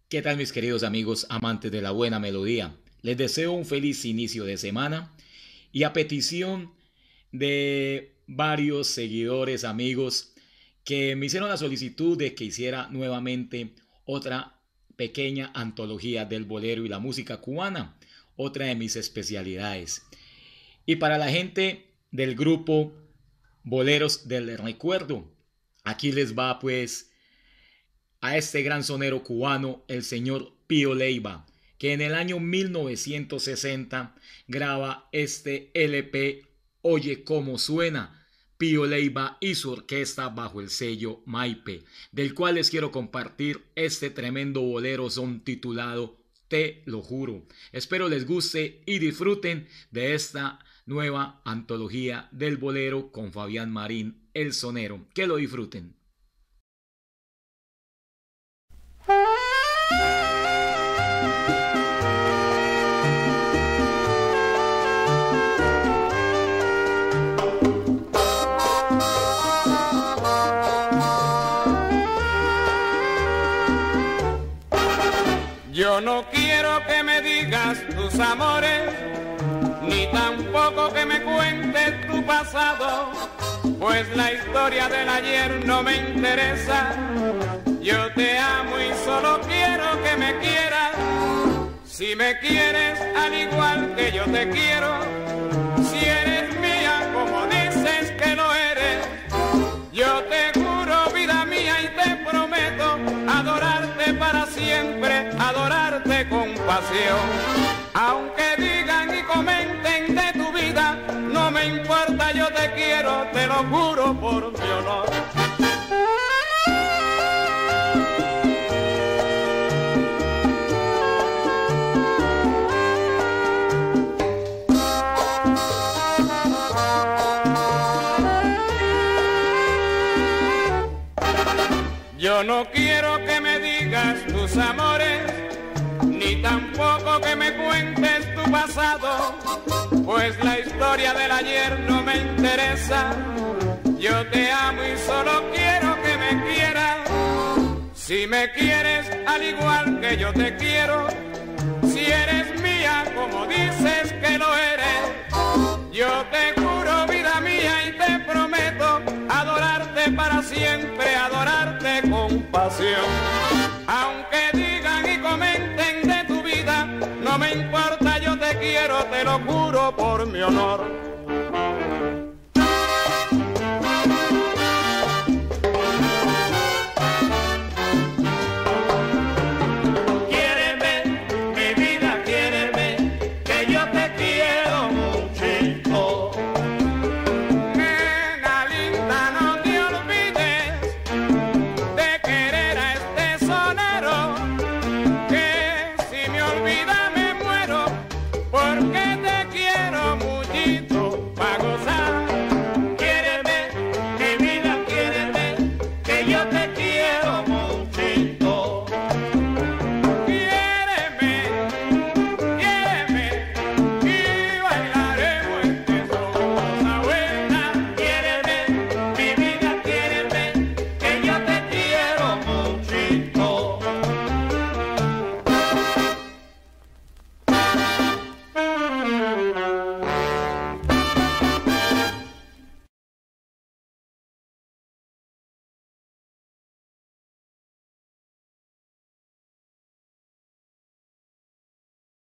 ¿Qué tal mis queridos amigos amantes de la buena melodía? Les deseo un feliz inicio de semana y a petición de varios seguidores, amigos, que me hicieron la solicitud de que hiciera nuevamente otra pequeña antología del bolero y la música cubana, otra de mis especialidades. Y para la gente del grupo Boleros del Recuerdo, aquí les va pues a este gran sonero cubano, el señor Pío Leiva, que en el año 1960 graba este LP Oye cómo suena, Pío Leiva y su orquesta bajo el sello Maipe, del cual les quiero compartir este tremendo bolero son titulado Te lo juro. Espero les guste y disfruten de esta nueva antología del bolero con Fabián Marín, el sonero. Que lo disfruten. Yo no quiero que me digas tus amores, ni tampoco que me cuentes tu pasado, pues la historia del ayer no me interesa. Yo te amo y solo quiero que me quieras. Si me quieres al igual que yo te quiero, si eres mía como dices que lo eres, yo te juro vida mía y te prometo adorarte para siempre, adorarte con pasión. Aunque digan y comenten de tu vida, no me importa, yo te quiero, te lo juro por mi honor. Yo no quiero que me digas tus amores, ni tampoco que me cuentes tu pasado, pues la historia del ayer no me interesa. Yo te amo y solo quiero que me quieras. Si me quieres al igual que yo te quiero, si eres mía como dices que lo eres, yo te juro vida mía y te prometo adorarte para siempre, adorarte con pasión. Aunque digan y comenten de tu vida, no me importa, yo te quiero, te lo juro por mi honor.